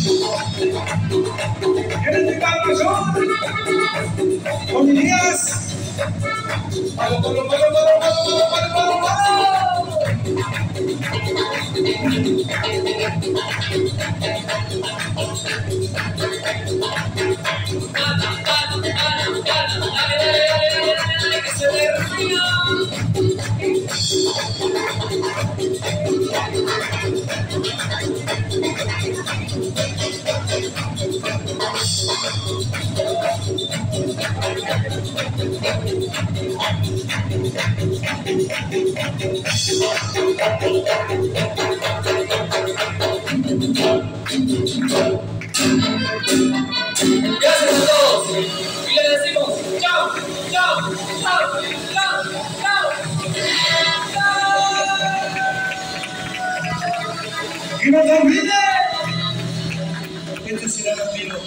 ¿Quieres llegar a pasión? Familias. ¡Palo, palo, palo, palo, palo, palo, palo, palo! Que se derrita. Gracias a todos y le decimos chao, chao, chao, chao, chao, chao. Y no te olvides, este será el camino.